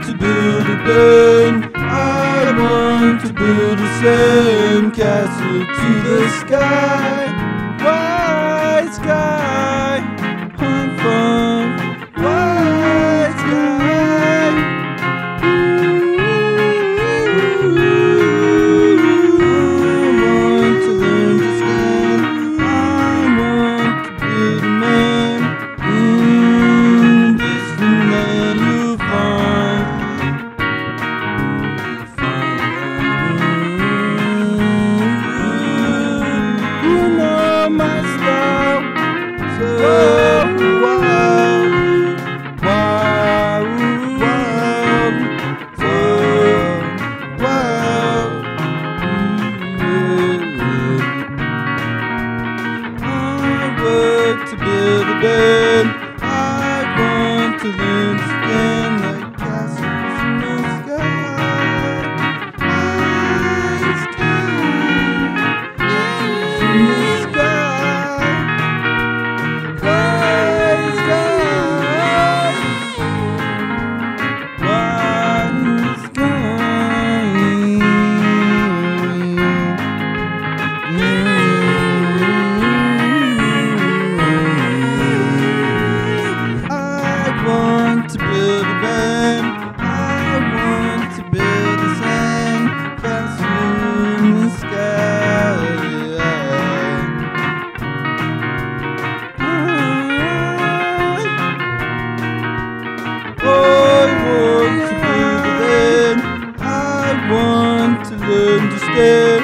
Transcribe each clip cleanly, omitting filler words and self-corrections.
to build a band. I want to build a sandcastle to the sky. White sky, fun, fun, white sky. I want to learn to stand. I want to build a man. In this land you'll find. You know my style, so wild, wild, wild, so wild. I work to build a bed. I want to learn to stand like castles in the sky. White sky, in the sky. White sky, white I want to build a band. I want to build a sand castle in the sky. I want to build a band. I want to learn to stand.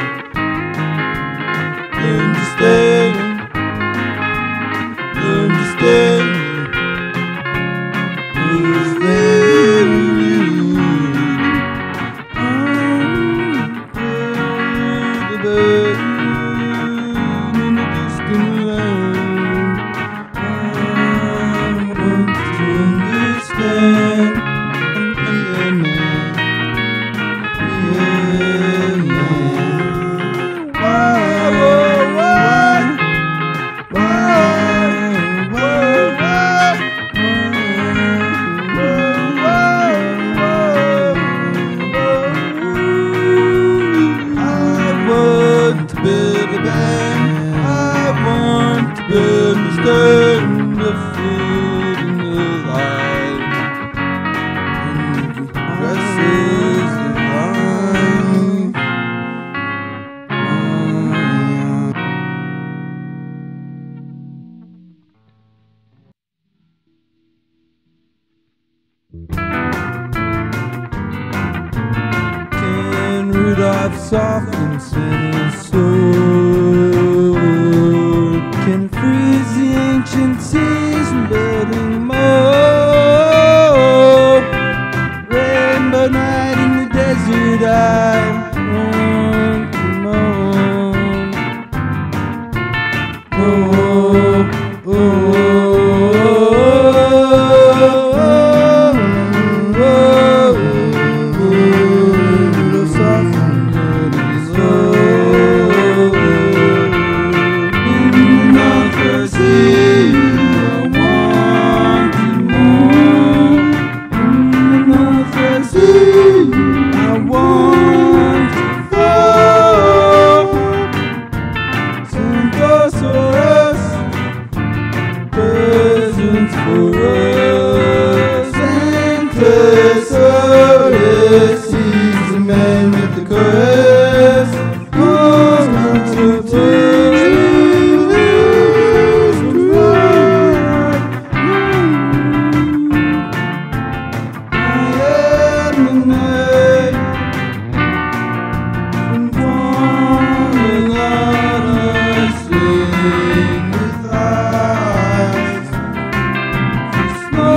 Learn to stand. Learn to stand. Build a band. I want to build a stand, the food and the light, and the dresses and wine. Can Rudolph soften Santa's sword? Can it freeze the ancient seas from building more? Rainbow night in the desert, I want to know. Oh, oh, he's a man with the chorus. I am the night from falling out of sleep with eyes for snow.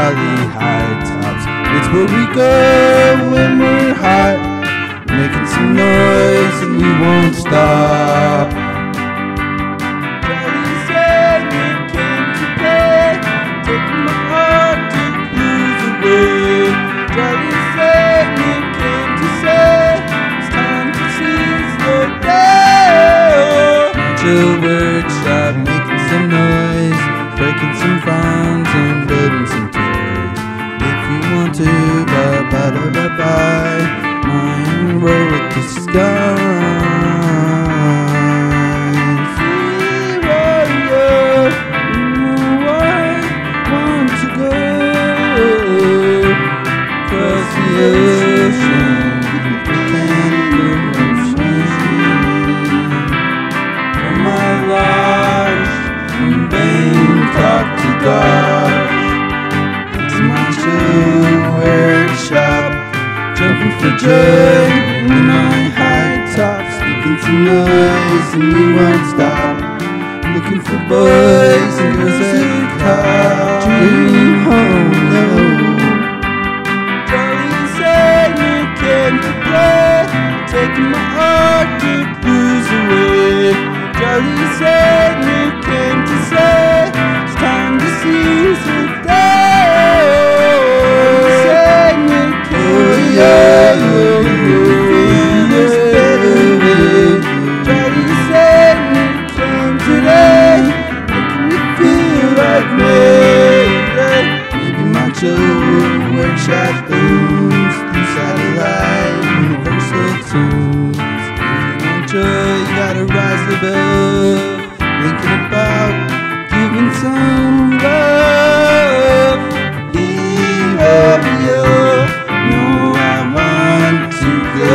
valley high tops. It's where we go when we're hot, making some noise and we won't stop. Charlie said we came to play, taking my Arctic blues away. Charlie said we came to say it's time to seize the day. Chill workshop, making some noise, breaking some fronds and building some toys. If you want to, bye-bye, my heroic disguise. Warrior, I want to go across the ocean, the canyon ocean. From my lodge, from Bangkok to Dodge, it's my chill workshop, jumping for joy in my high tops, making some noise and we won't stop. Looking for boys and girls that cop, dreaming home low. Charlie said we came to play, taking my Arctic blues away. Charlie said we came to say it's time to seize the day. Said we came to Charlie said we came today, making me feel like me. Maybe my chill workshop booms through satellite universal tunes. If you want joy, you gotta rise above, thinking about giving some love. Hero, no, I want to go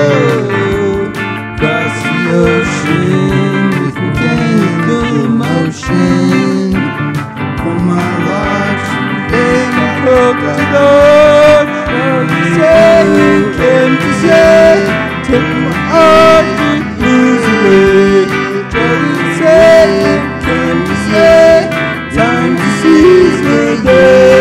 across the ocean with mechanical emotion. From my lodge to Bangkok to Dodge, Charlie said we came to say, take my Arctic blues away. Charlie said we came to say, time to seize the day.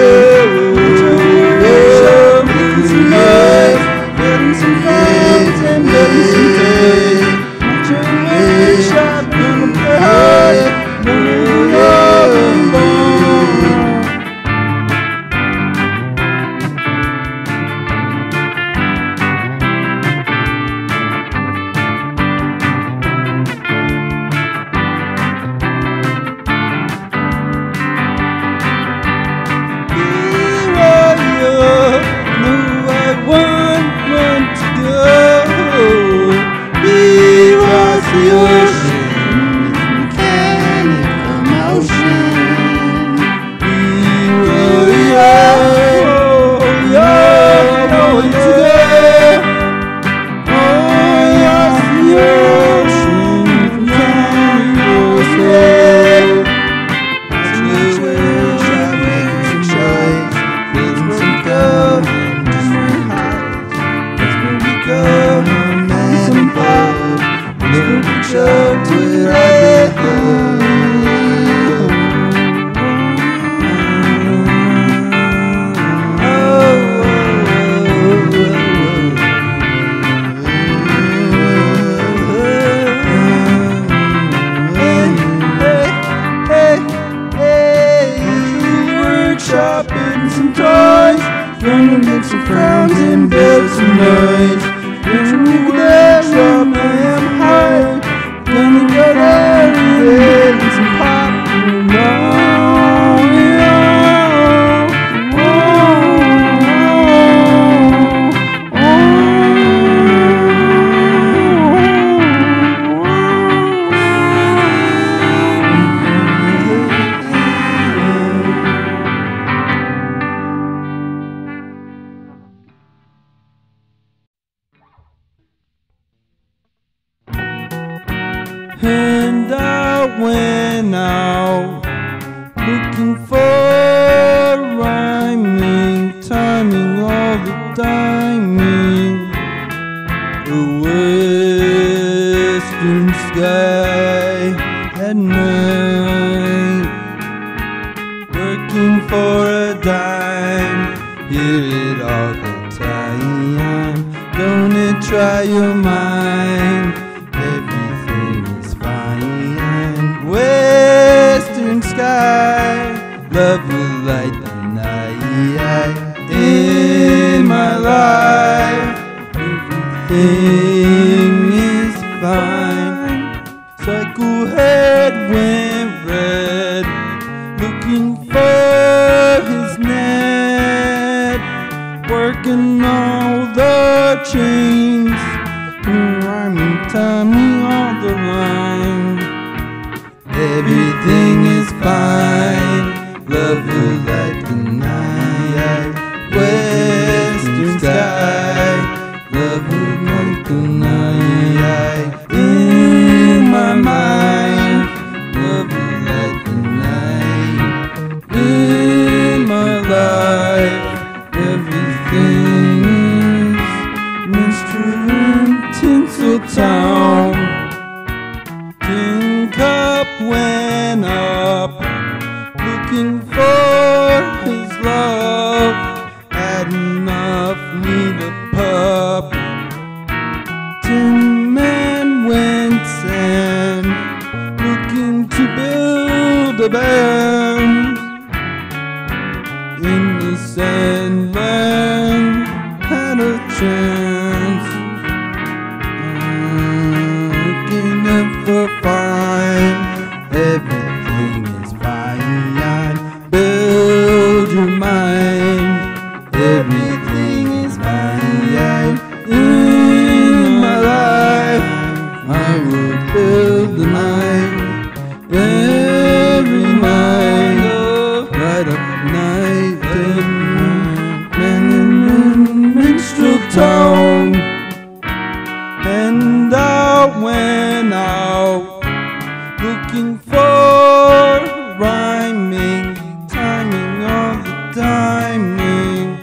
Making some noise, building some fans and building some days. Marching workshop, gonna play hard, gonna love and bone. The ocean with mechanical motion. Going to oh yes, the ocean with mechanical motion. Making some choice, building some gold and different heights. That's where we go, no man above. Little choked with everything. Workshopping some toys, gonna make some frowns and build some noise. Gonna go there from I am high, gonna go there and get some pop. And I went out looking for rhyming, timing all the timing. The western sky at night, looking for a dime. hear it all the time. Don't try your mind, everything is fine. Western sky, love will light the night. In my life, everything is fine. Cycle head went red, looking for his net, working all the chains, rhyming, timing all the lines. Everything is fine, love will light the night. Western sky, love will light the night. In my mind, love will light the night. In my life, everything is minstrel in Tinseltown. Tin cup went up, looking for his love. Had enough, need a pup. Tin man went sand, looking to build a band. In the sandland, had a chance. Looking up for fine, everything is fine. Build your mind, everything is fine. In my life, I will build the night. Every night, light up night, and in minstrel town. And I went out, looking for rhyming, timing all the timing.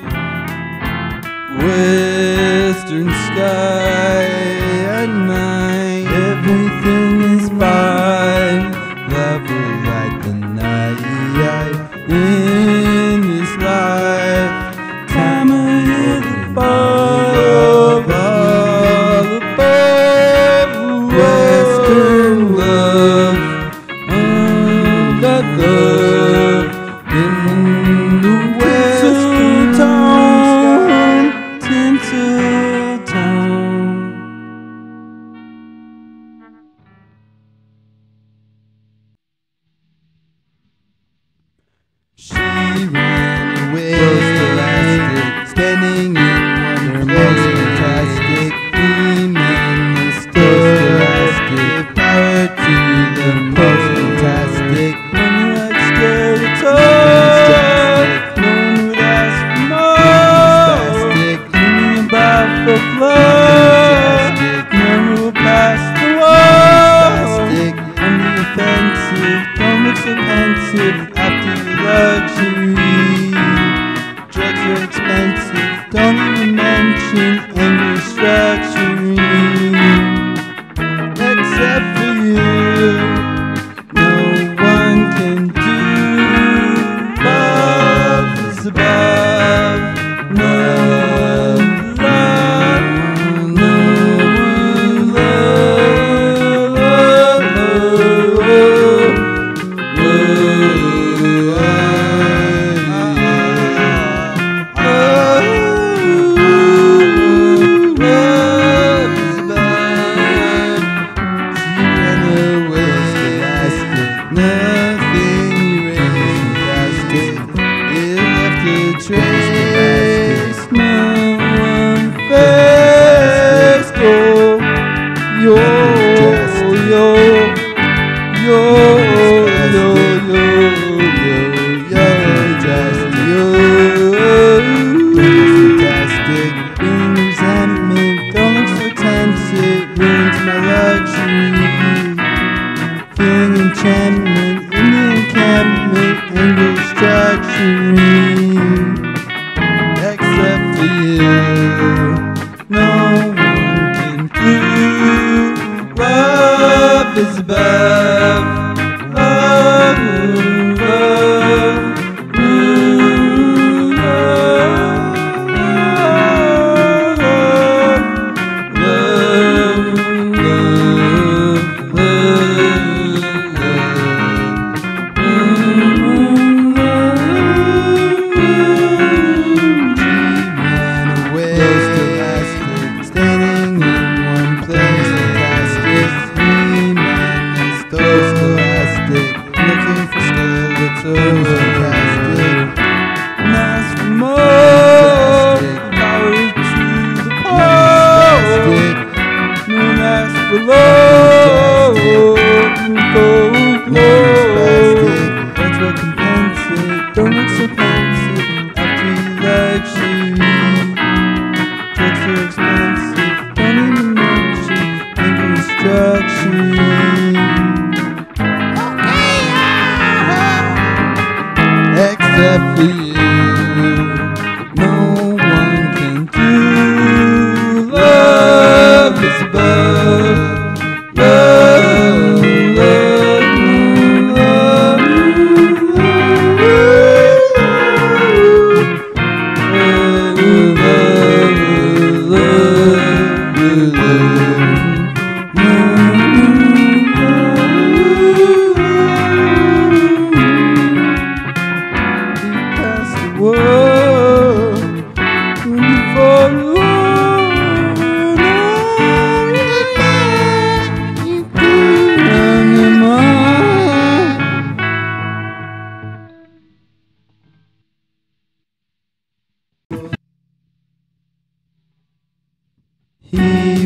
Western sky at night, everything is fine. Love will light the night. In this life, time I live above, all above. Western love, all that love in the Western town, Tinseltown. She ran away, elastic, standing in one place, fantastic, beaming the elastic, power to the most fantastic. When you had scared of touch, no one would ask for more. Dreaming about the blood, never will pass the wall. On the offensive, don't look so pensive after luxury. Drugs are expensive, don't even mention any structuring. Except for you, no one can do. Love is above, no love, no trace, no one faced. Oh, yo, yo, just fantastic. Being resentment, don't look so tense, it ruins my luxury. Feeling enchantment in the encampment and restructuring. Except for you, no one can do. Love is above, love, love, love, love.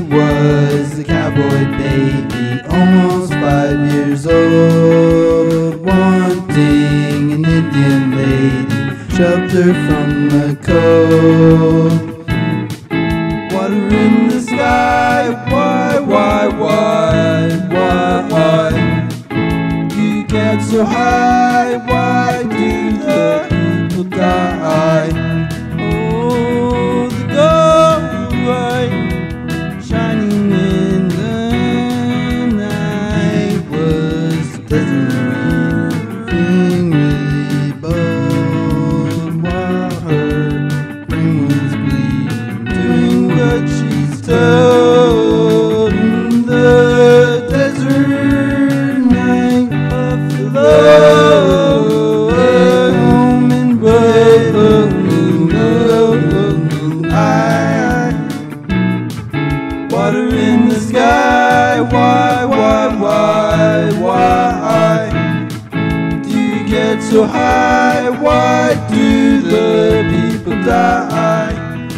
was a cowboy baby, almost 5 years old, wanting an Indian lady, shelter from the cold. Water in the sky, why? You get so high, why do the people die? Oh, the gold light shining in the night was everything really bold, while her brain was bleeding, doing what she's told in the desert night of love, home and road. Water in the sky, why do you get so high? Why do the people die?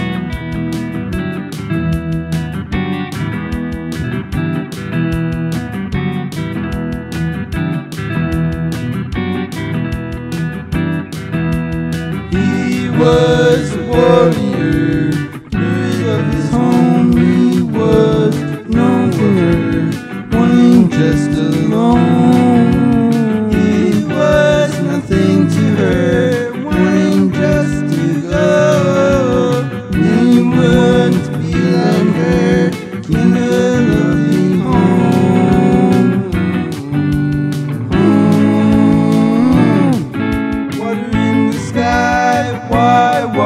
He was a warrior, rid of his home. He was nowhere, wanting just alone. He was nothing to her, wanting just to go. And he wouldn't be like her, king of loving home. Water in the sky, why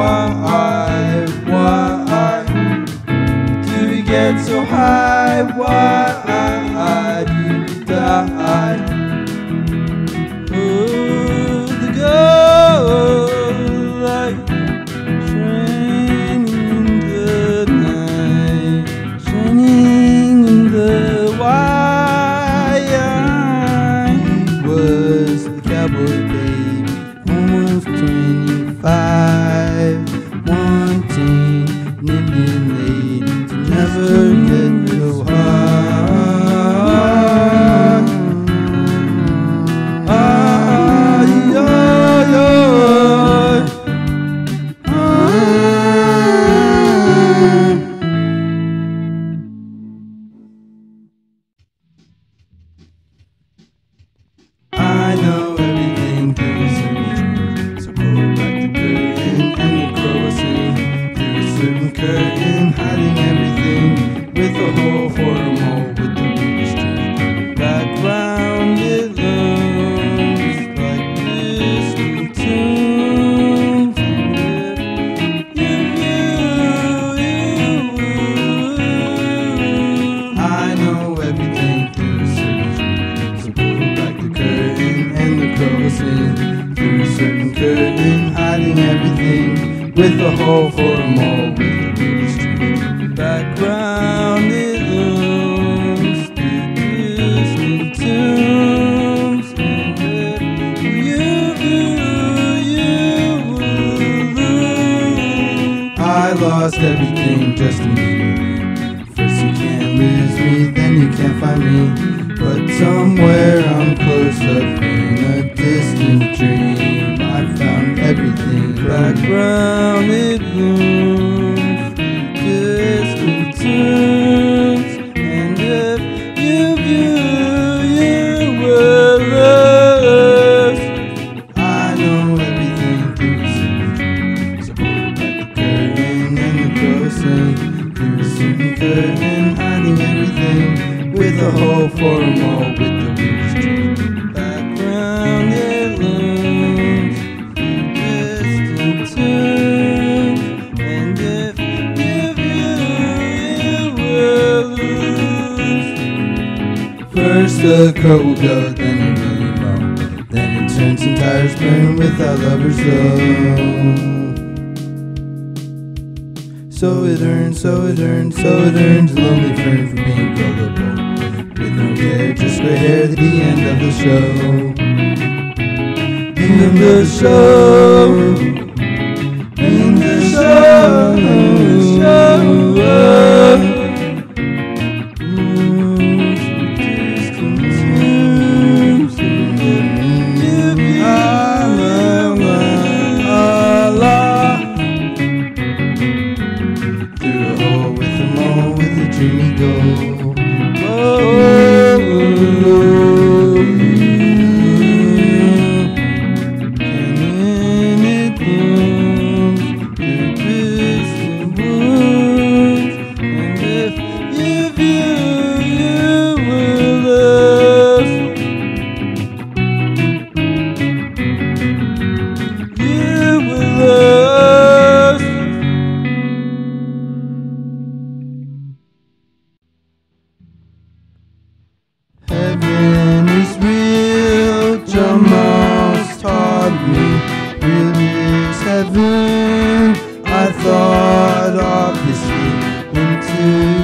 do we get so high? Why do we die? Oh, the gold light shining in the night, shining in the wire. He was a cowboy baby, almost 25, wanting an Indian lady to never get so high. I know everything through a certain curtain, so pull back the curtain and the crow will sing through a certain curtain, hiding everything with a hole for a mole with the ruby string. Background it looks like distant tunes, I know everything through a certain curtain, so pull back the curtain and the crow will sing through a certain curtain, hiding everything with a hole for a mole with a ruby string. Background it looks like distant tunes, and if you will lose. I lost everything just immediately. First you can't lose me, then you can't find me, but somewhere I'm close up in a distant dream. I found everything. Background it looms, distant tunes, and if you will lose. I know everything through a certain dream, so pull back the curtain and the crow sing through a certain curtain, hiding everything with a hole for a mole with the ruby string. Background it looms, distant tunes, and if you will lose. First the crow will go, then it really won't, then it turns and tires burn without lovers love. So it earns, lonely fern for being gullible, with no care, just gray hair at the end of the show. End of the show, end of the show.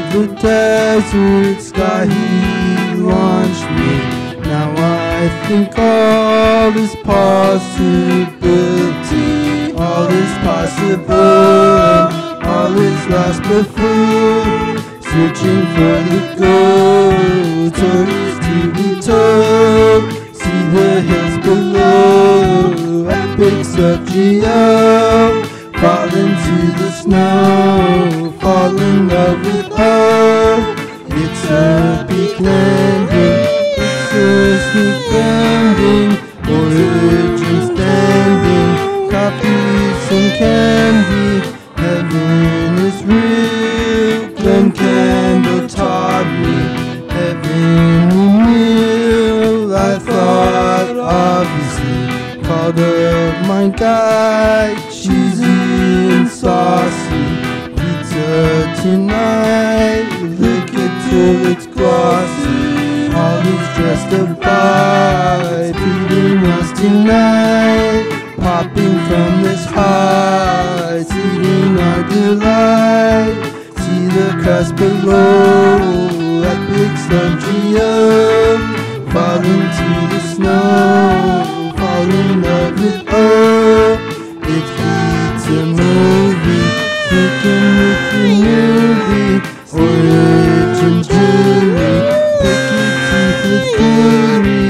the desert sky He launched me. Now I think all is possibility, all is possible, all is lost before. Searching for the gold, stories to be told. See the hills below, epics of Geo. Fall into the snow, fall in love with hope. It's a big landing, it's a sneak landing. Origin standing, copies and candy. Heaven is real, Glen Candle taught me. Heaven real, I thought obviously. Called up my guy, cheesy and saucy. Pizza tonight, lick it till it's glossy. All is justified, feeding us tonight. Popping from this high, seeding our delight. See the crust below, epics of Geo. Fall into the snow, fall in love with oh. It beats a movie, sneaking with the newbie. Origin jewelry, picky teeth with beauty.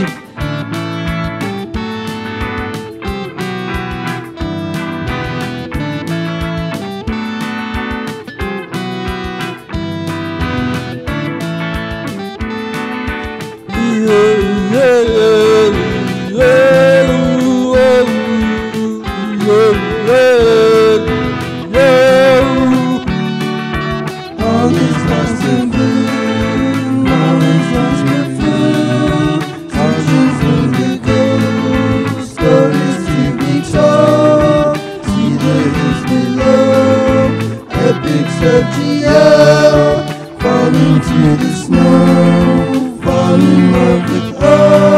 All is lost in blue, all is lost in blue. Searching for the gold, stories to be told. See the hills below, epics of Geo. Fall into the snow, fall in love with oh.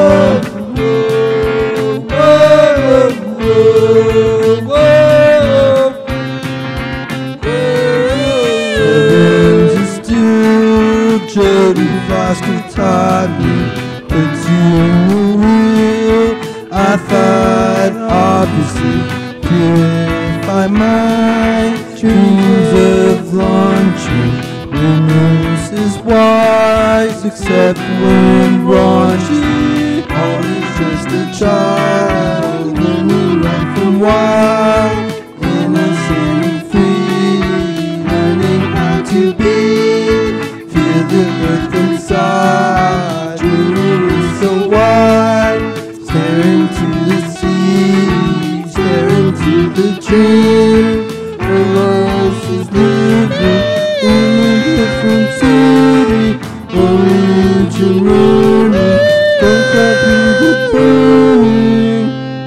Jody Foster taught me, puts you in the wheel. I thought obviously, purify my dreams of launching. Rumors is wise, except when raunchy. All is just a child, learning right from wild. Innocent and free, learning how to be. Feel the earth inside, dreaming is so wide. Staring to the sea, staring to the dream. Where Lois is living in a different city. Origin learning, don't copy the burning.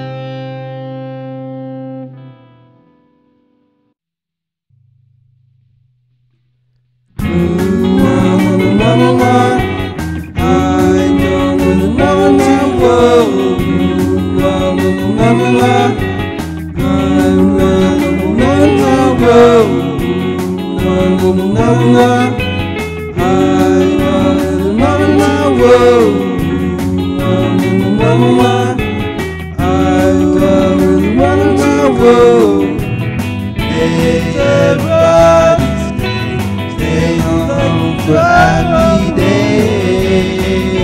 Everybody stay home for happy days.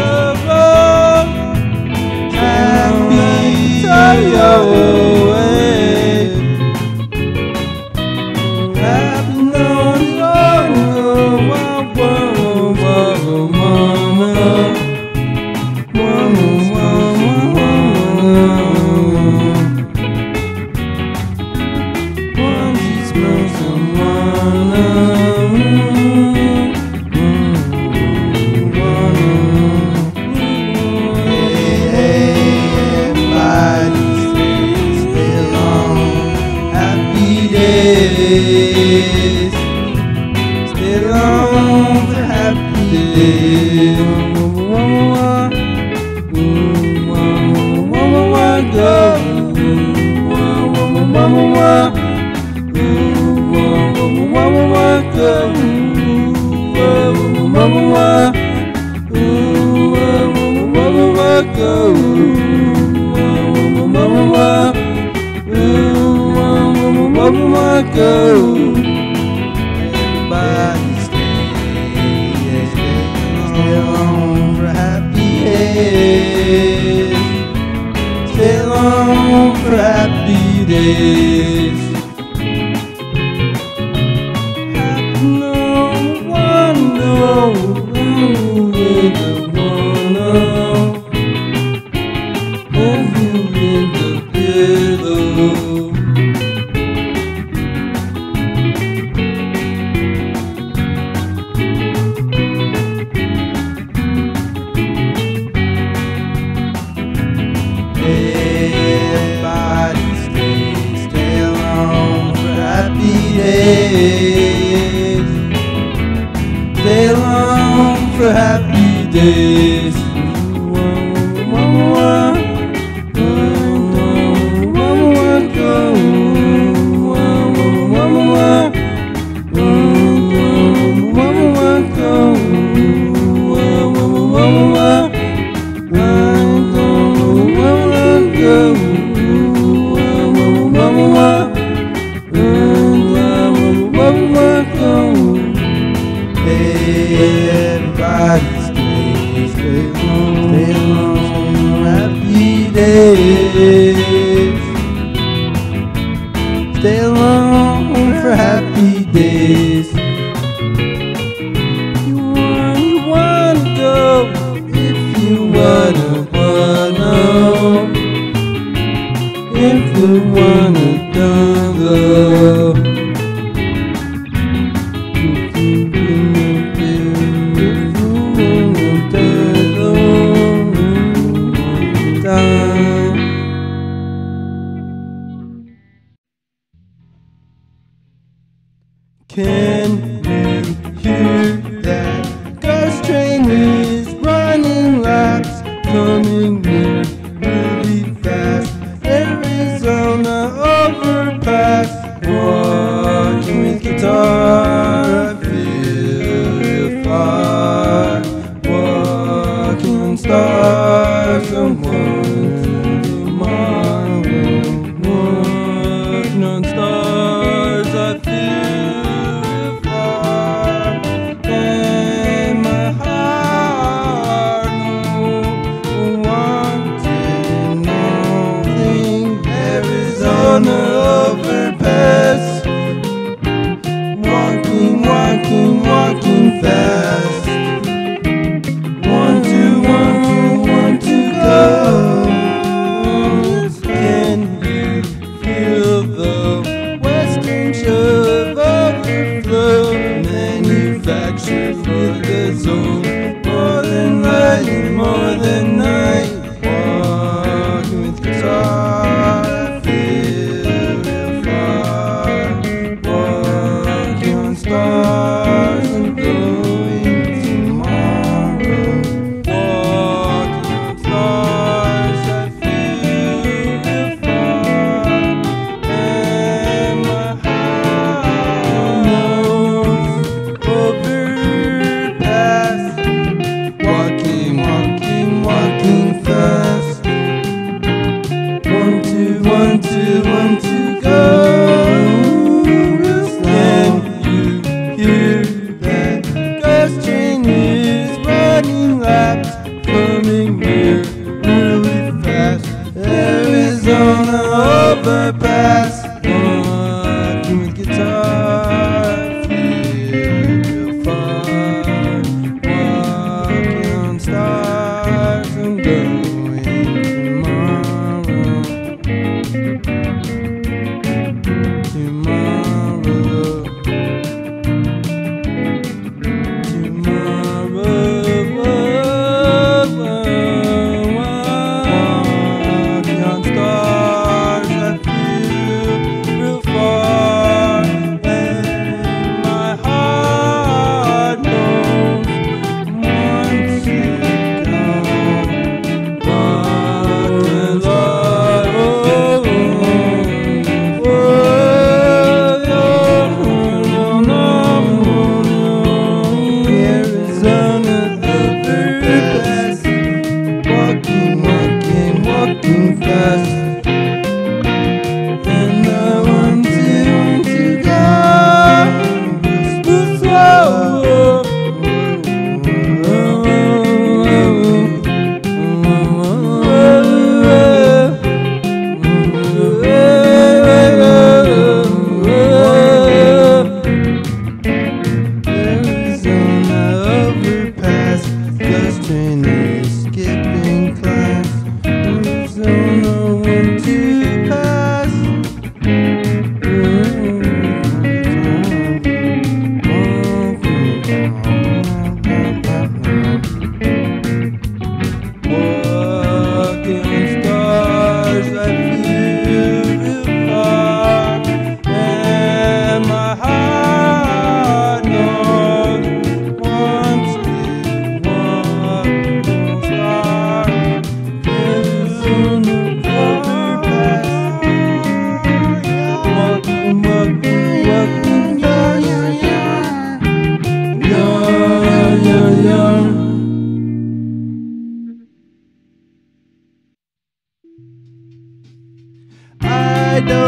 Happy your way. Happy no, Still on for happy days. Go. go. Go. Everybody stay long for happy days. Stay long for happy days. No one knows with the one hold you in the pillow. Everybody stay long for happy days. Stay long for happy days. Everybody stay long, happy days. Stay long for happy days. You wanna go if you wanna. If you wanna go. Can we hear that ghost train is running laps, coming near really fast? Arizona overpass, walking with guitar, I feel real far. Walking on stars, someone tomorrow. Walking on stars, I feel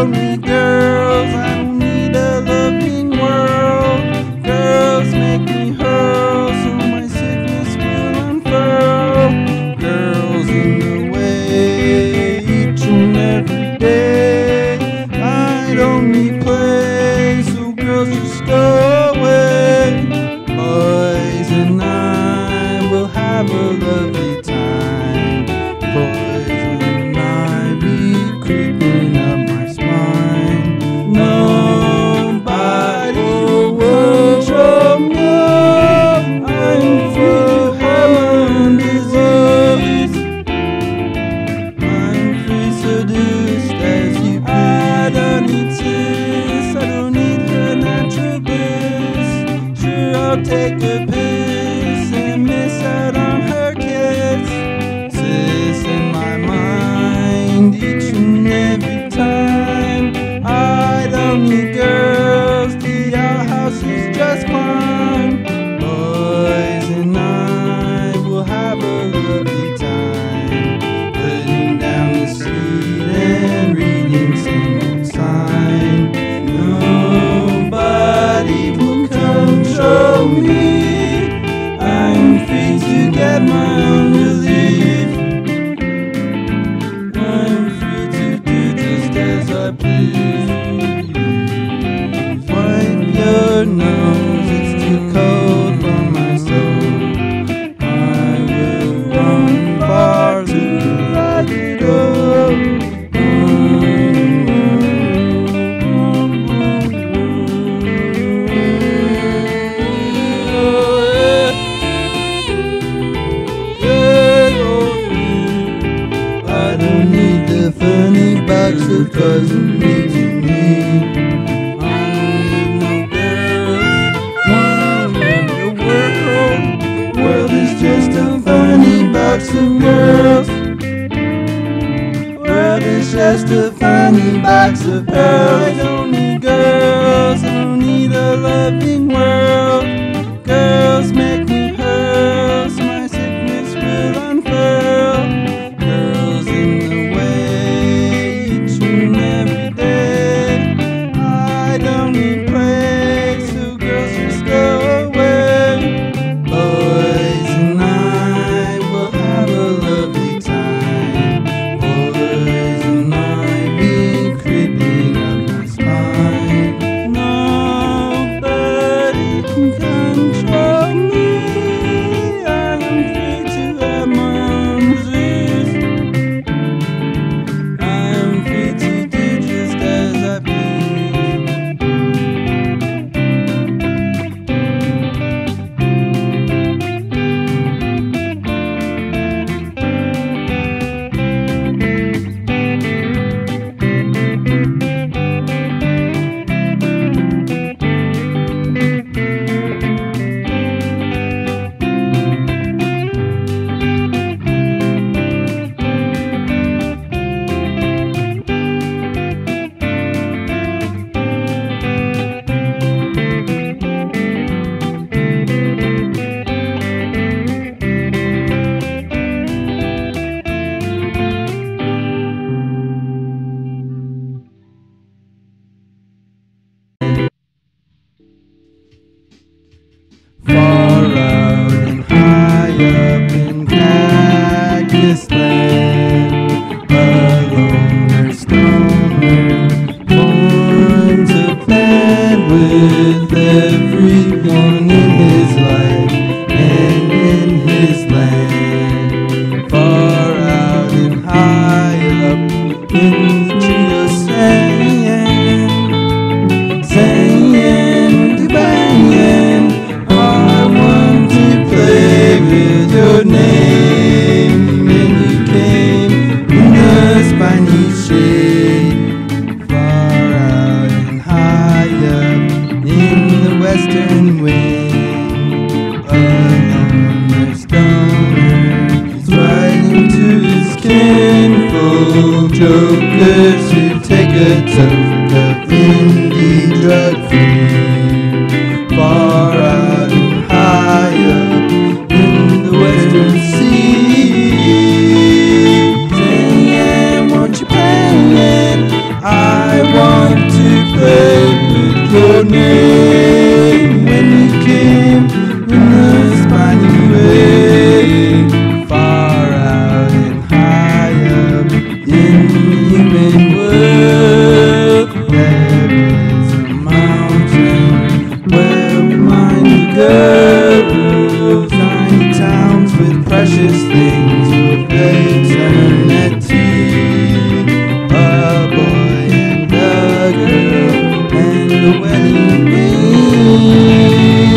don't need girls, I don't need a loving world. Girls make me hurl, so my sickness will unfurl. Girls in the way, each and every day. I don't need play, so girls just go away. Boys and I will have a lovely time. Poison ivy creeping up my spine. Nobody will control me. I'm free to have my own disease. I'm free, so do just as you please. I don't need sis, I don't need her natural bliss. Sure, I'll take a piss and miss out on her kiss. Sis in my mind each and every time. I don't need girls, the outhouse is just fine. Boys and I will have a lovely time, putting down the seed and reading some old sign. Nobody will control me. I'm free to get my own relief. I'm free to do just as I please. Wipe your nose, it's too cold for my soul. I will run far to let it go. I don't need the funny box of doesn't mean to me. I don't need no girls, I don't need a world. World is just a funny box of girls. World is just a funny box of pearls. I don't need girls, I don't need a loving world. Girls make me hurl, so my sickness will unfurl. Girls in the way, each and every day. I don't need praise, so girls just go away. Boys and I will have a lovely time. Boys and I be creeping up my spine. Nobody can control me. I am free to have my own disease. I am free to do just as I please. Far out and high up in Cactus Land, a loner stoner forms a plan with everyone in his life and in his land. Far out and high up in the tree of sand, saying goodbye. I want to play with your name, and you came in the spiny shade. Far out and high up in the western wind, a loner stoner is riding to his kinfolk jokers who take a toke of indie drug free. Far out and high up in the western sea, saying, won't you play it? I girls, tiny towns with precious things. Will they turn eternity? A boy and a girl and the wedding ring.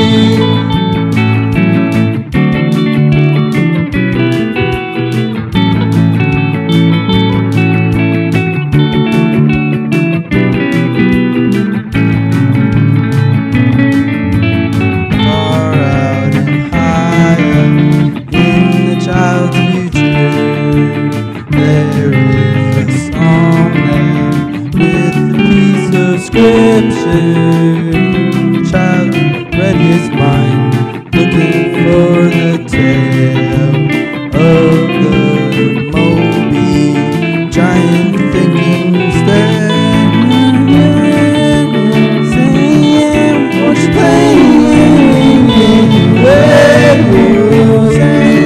Child's future, there is a song there with a piece of scripture. Child read his mind, looking for the tale of the Moby giant thinking stare. Saying, what's playing? Red Wheels.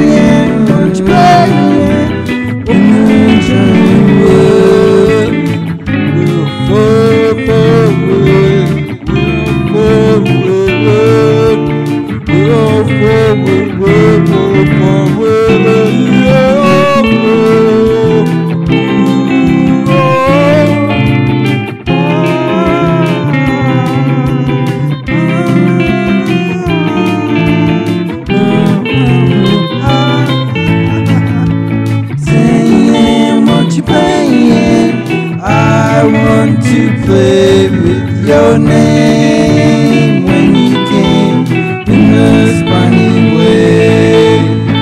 I want to play with your name when you came in the spiny way.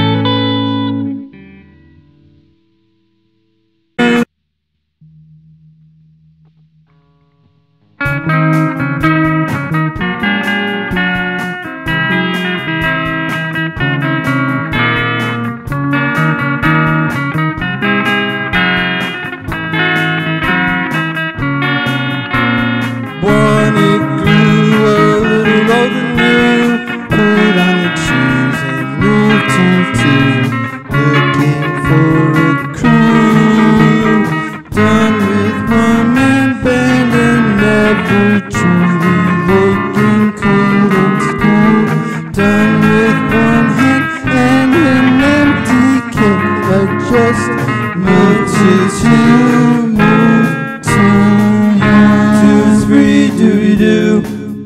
It grew a little lower than you. Put on your shoes and moved to two, looking for a crew. Done with one man band and never truly looking cool in school. Done with one hand and an empty can. I just moved to two, moved to you. 2, 3, do.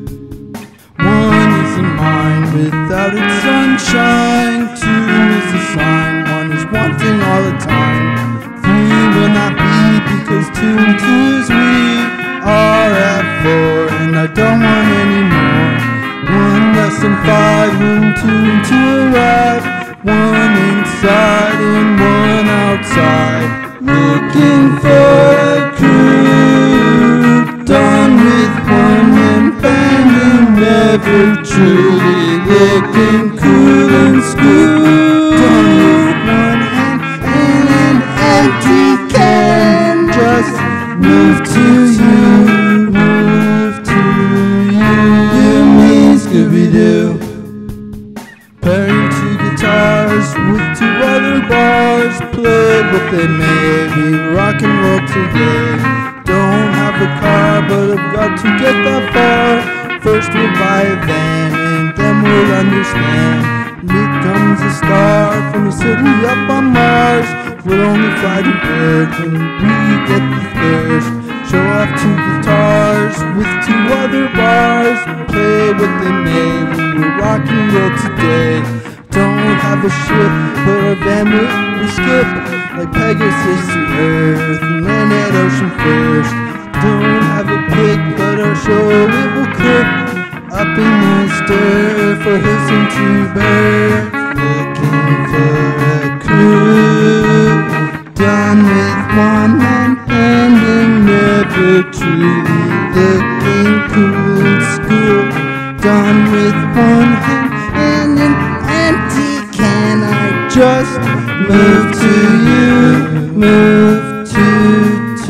One is a mind without its sunshine. 2 is a sign, 1 is wanting all the time. 3 will not be because 2 and 2 is we are at 4 and I don't want any more. 1 less than 5 when 2 and 2 arrive. 1 inside and 1 outside, looking for a crew. Done with one man band and never truly looking cool in school. Done with one hand and an empty can. Just move to you, move to you. You, me, Scooby-Doo. Pairing 2 guitars with 2 other bars. Play what they may be, rock and roll today. Don't have a car, but I've got to get that far. First we'll buy a van, and then we'll understand. It comes a star from a city up on Mars. We'll only fly to Earth when we get the thirst. Show off 2 guitars with 2 other bars. Play what they may, we'll rock and roll today. Don't have a ship, but our van we skip, like Pegasus to Earth and then at ocean first. Don't have a pick, but our show it will cook up in the stir for his and 2 birds. Looking for a crew. Done with one man band and never truly looking cool in school. Done with one hand and an empty can. I just moved to you, moved to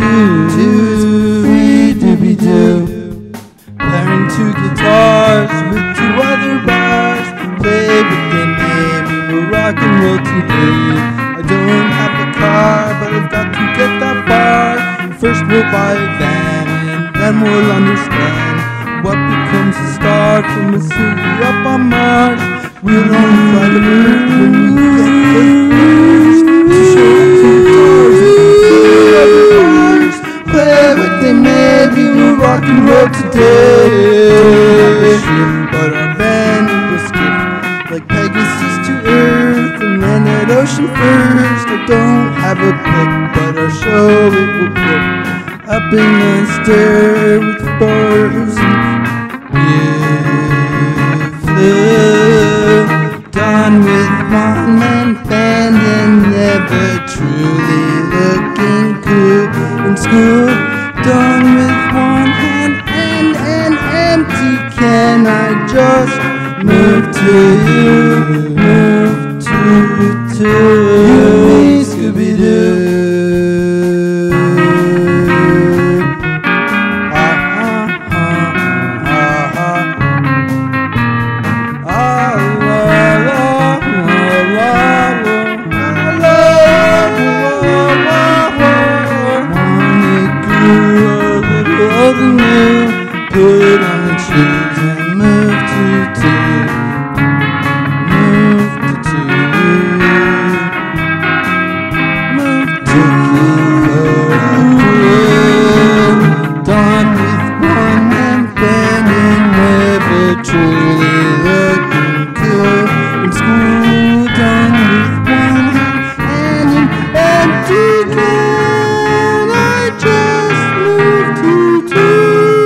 2, 3, do. Pairing 2 guitars with 2 other bars. Play with the name, we'll rock and roll today. I don't have a car, but I've got to get that far. First we'll buy a van, and then we'll understand what becomes a star from a city up on Mars. We'll only fly to Earth when we get the first to show to the stars. Play what they may be, we'll rock and roll today. Don't have a ship, but our band will skip like Pegasus to Earth and then at ocean first. I don't have a pick, but our show it will clip up in the stair with birds and flew. Done with one man band and never truly looking cool in school. Done with one hand and an empty can. I just move to you, move to you, Scooby-Doo. Put on the shoes and move to two. Move to two. Move to two. Done with one man band and never truly looking good in school. Done with one hand and an empty can. I just moved to two.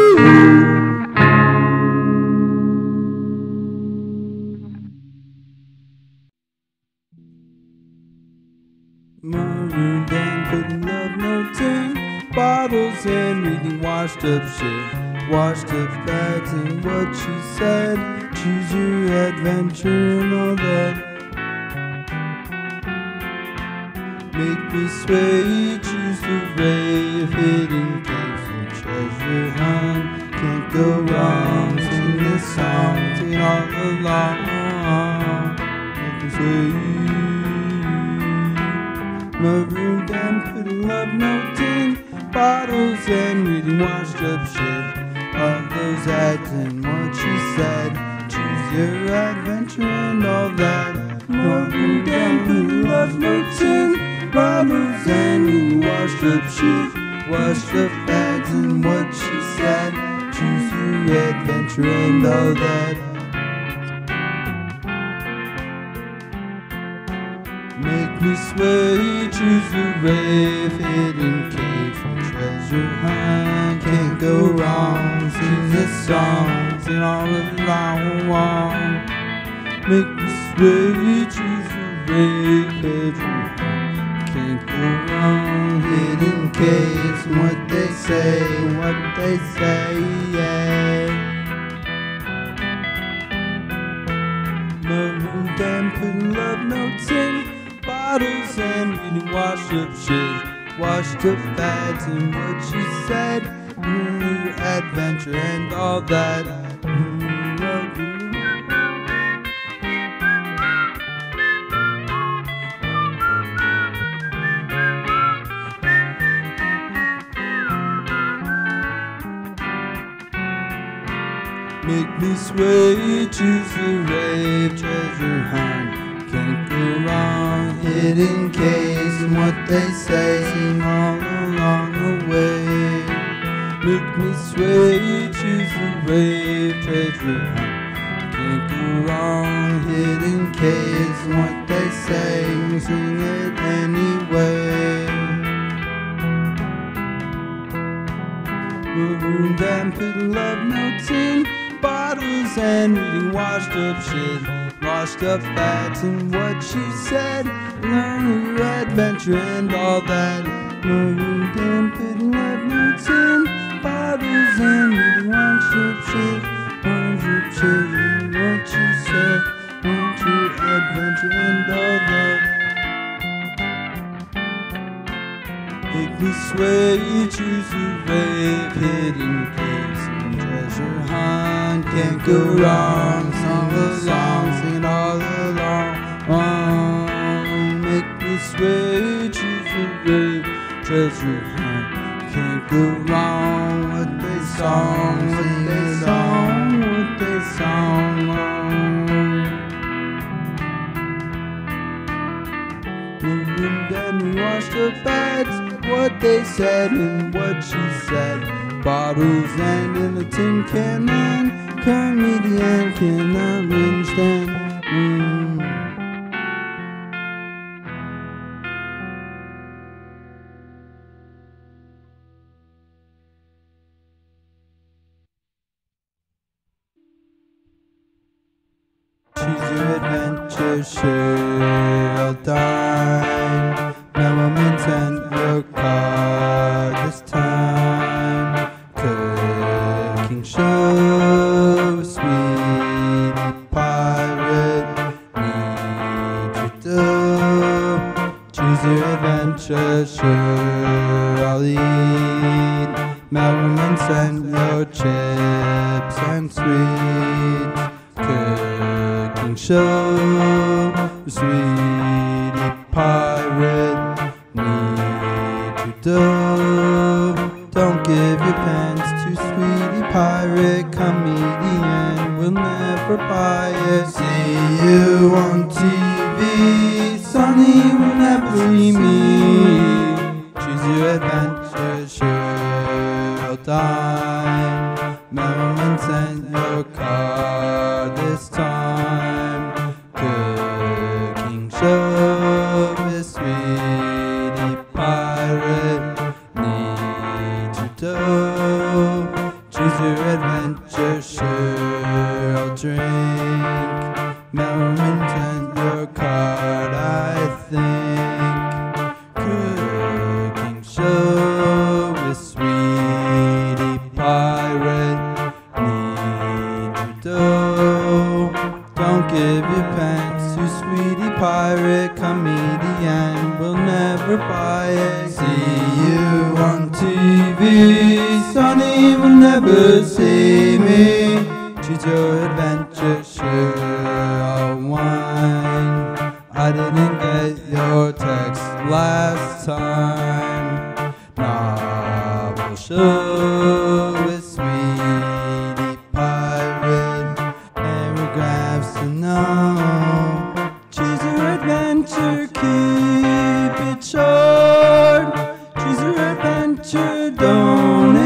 Marooned and putting love notes in bottles and reading washed up shit, washed up bags and what she said. Choose your adventure and all that. Make me sway, choose the rave, hidden caves and treasure hunt. Can't go wrong, sing this song, sing it all along. Make me sway. Marooned and putting love notes in bottles and reading washed up shit. All those ads and what she said. Choose your adventure and all that. Marooned and putting love notes in bottles and reading washed up shit. Washed up ads and what she said. Choose your adventure and all that. Make me sway, choose the rave, hidden cave from treasure hunt. Can't go wrong, sing this song, sing all along. Make me sway, choose the rave, hidden hunt. Can't go wrong, hidden caves, and what they say, yeah. Marooned and putting love notes in bottles and reading washed up shit, washed up fads and what she said. Your adventure and all that. Make me sway, choose the rave, treasure hunt. Can't go wrong, hidden caves and what they say all along the way. Make me sway, choose the rave, treasure hunt. Can't go wrong, hidden caves and what they say, sing it anyway. Marooned and putting love notes in bottles and reading washed up shit, washed up facts and what she said. Learn her adventure and all that. Marooned and putting love notes in bottles and reading washed up shit, washed up shit and what she said. Learn her adventure and all that. Make me sway, choose the rave, hidden caves and treasure hunt. Can't go wrong, sing the song, sing it all along. Make me sway, choose the rave, treasure hunt. Can't go wrong, what they song, what they song, what they song long. And then we washed the beds, what they said and what she said. Bottles and in a tin can man, comedian cannot understand. Choose your adventure, she'll dine. Elements and your card this time. Cooking show, sweetie pirate. Need you to choose your adventure, sure I'll eat. Elements and your chips and sweets. Cooking show, sweetie pirate, need you to. Don't give your pants to sweetie pirate, comedian will never buy it. See you on TV, Sonny will never see me. Choose your adventure, sure die. Moments and your car this time. Cooking show with sweetie pirate. Need you to choose your adventure, sure I'll drink. Moments and your card, I think. Cooking show with sweetie pirate. Don't give your pants to sweetie pirate, comedian will never buy it. See you on TV, Sonny will never see me. Choose your adventure, sure I'll whine. I didn't get your text last time. Novel show with sweetie pirate. Paragraphs to know. Choose your adventure, keep it short. Choose your adventure, don't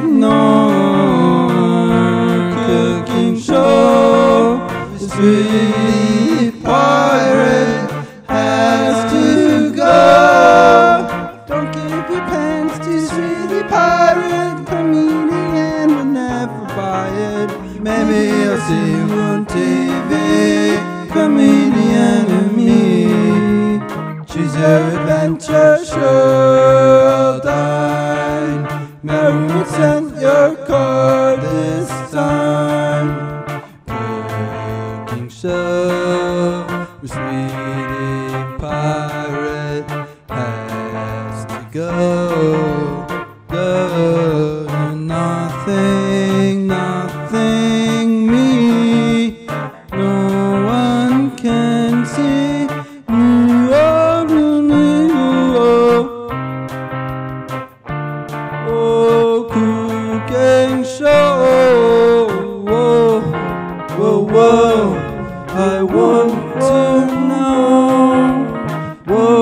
ignore. Cooking show, the sweetie pirate has to go. Don't give your pants to sweetie pirate, comedian will never buy it. Maybe I'll see you on TV, comedian and me. Choose your adventure, sure I'll dine. Mary will send your card this time. Cooking show with sweetie pirate has to go. Nothing me, no one can see. Oh, cooking show, whoa, I want to know. Whoa.